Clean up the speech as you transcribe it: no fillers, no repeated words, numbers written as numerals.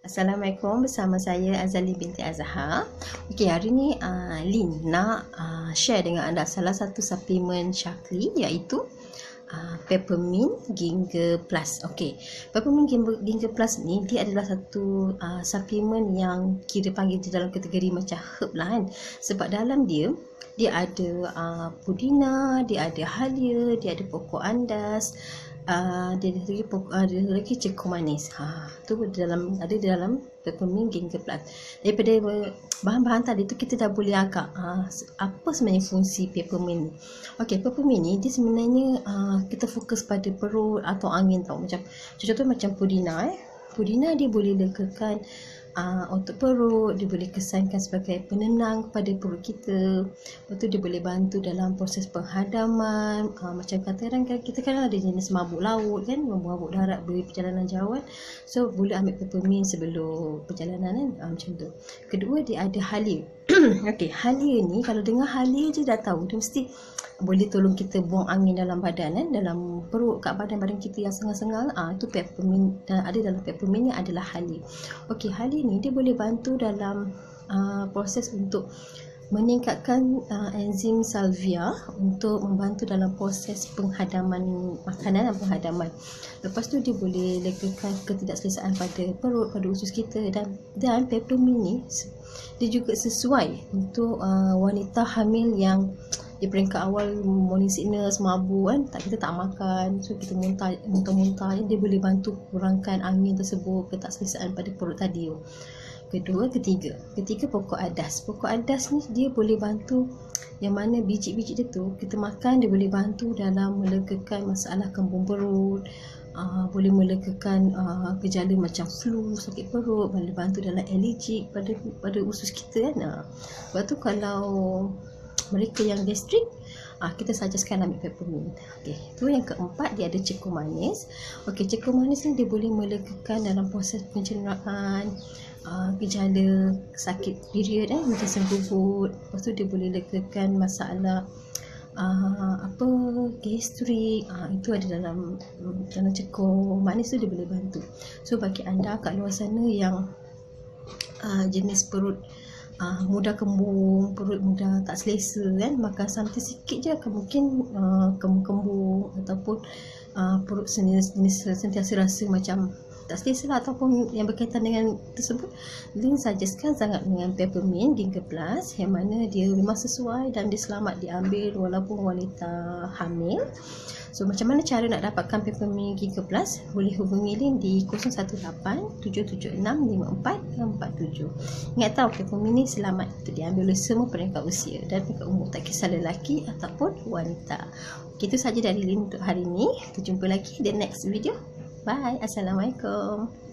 Assalamualaikum, bersama saya Azali binti Azhar. Okey, hari ni Lin nak share dengan anda salah satu suplemen Shaklee, iaitu Peppermint Ginger Plus. Okey, Peppermint Ginger Plus ni dia adalah satu suplemen yang kira panggil di dalam kategori macam herb lah kan. Sebab dalam dia ada pudina, dia ada halia, dia ada pokok andas, dia lagi cekung manis. Tu ada di dalam Peppermint Ginger Plus. Daripada bahan-bahan tadi tu kita dah boleh agak apa sebenarnya fungsi peppermint ni. Okey, peppermint ni dia sebenarnya kita fokus pada perut atau angin tau. Macam contoh macam pudina Pudina dia boleh legakan otot perut, dia boleh kesankan sebagai penenang kepada perut kita. Lepas tu dia boleh bantu dalam proses penghadaman. Macam kata orang kita kan ada jenis mabuk laut kan, mabuk darat beri perjalanan jauh kan. So boleh ambil peppermint sebelum perjalanan kan, macam tu. Kedua dia ada halia. Okey, halia ni kalau dengar halia je dah tahu dia mesti boleh tolong kita buang angin dalam badan kan, dalam perut, kat badan kita yang sengal-sengal. Itu peppermint, dan ada dalam peppermint ni adalah halia. Okey, halia ni dia boleh bantu dalam proses untuk meningkatkan enzim salvia untuk membantu dalam proses penghadaman makanan dan penghadaman. Lepas tu dia boleh legakan ketidakselesaan pada perut, pada usus kita, dan peppermint ni dia juga sesuai untuk wanita hamil yang di peringkat awal morning sickness, mabuk kan, kita tak makan, so kita muntah-muntah, dia boleh bantu kurangkan angin tersebut, ketidakselesaan pada perut tadi. Ketiga pokok adas. Pokok adas ni dia boleh bantu, yang mana biji-biji dia tu kita makan, dia boleh bantu dalam melegakan masalah kembung perut, boleh melegakan gejala macam flu, sakit perut, boleh bantu dalam alergik pada usus kita kan. Sebab tu kalau mereka yang gastrik, kita suggestkan ambil peppermint. Okey, tu yang keempat, dia ada cekung manis. Okey, cekung manis ni dia boleh melegakan dalam proses pencernaan, gejala sakit period macam senggugut. Lepas tu dia boleh legakan masalah gastrik. Itu ada dalam cekung manis tu, dia boleh bantu. So bagi anda kat luar sana yang jenis perut mudah kembung, perut mudah tak selesa kan, makan something sikit je akan mungkin kembung-kembung ataupun perut sentiasa rasa macam tak selesa lah, ataupun yang berkaitan dengan tersebut, Lin suggestkan sangat dengan Peppermint Ginger Plus, yang mana dia memang sesuai dan dia selamat diambil walaupun wanita hamil. So macam mana cara nak dapatkan Peppermint Ginger Plus? Boleh hubungi Lin di 018-776-5447. Ingat tahu, Peppermint ni selamat untuk diambil oleh semua peringkat usia dan peringkat umur, tak kisah lelaki ataupun wanita. Itu saja dari Lin untuk hari ini. Kita jumpa lagi di next video. Bye. Assalamualaikum.